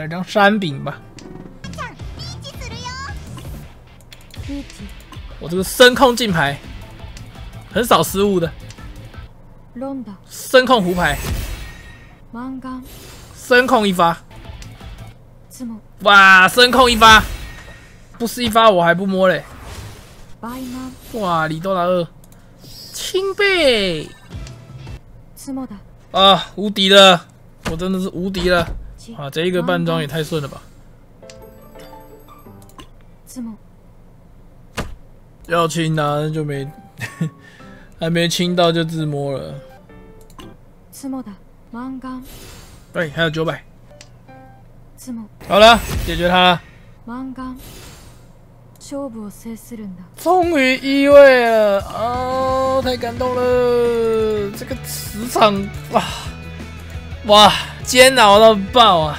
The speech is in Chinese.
来张山饼吧。我这个声控镜牌很少失误的。声控胡牌，声控一发。哇，声控一发，不是一发我还不摸嘞。哇，李多拿2，清背。啊，无敌了！我真的是无敌了！啊，这一个半装也太顺了吧！要清啊，就没，还没清到就自摸了。对，还有900。好了，解决他了。终于1位了！哦，太感动了！这个磁场哇煎熬到爆啊！